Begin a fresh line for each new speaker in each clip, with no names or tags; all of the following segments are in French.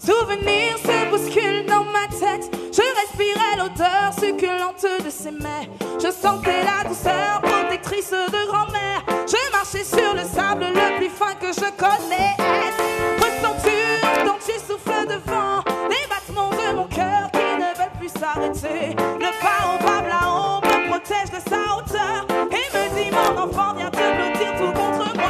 Souvenirs se bousculent dans ma tête. Je respirais l'odeur succulente de ses mets. Je sentais la douceur protectrice de grand-mère. Je marchais sur le sable le plus fin que je connaisse. Ressens-tu, entends-tu souffle de vent, les battements de mon cœur qui ne veulent plus s'arrêter. Le baobab là-haut me protège de sa hauteur et me dit mon enfant viens te blottir tout contre moi.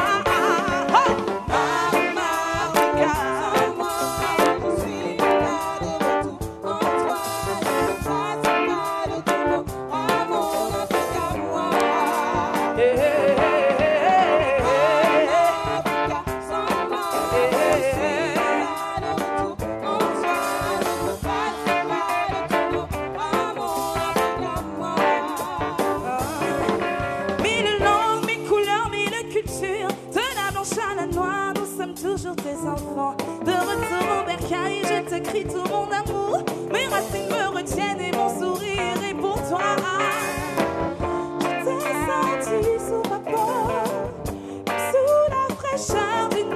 Toujours tes enfants, de retour au bercail, je te crie tout mon amour. Mes racines me retiennent et mon sourire est pour toi. Je t'ai senti sous ma peau, sous la fraîcheur d'une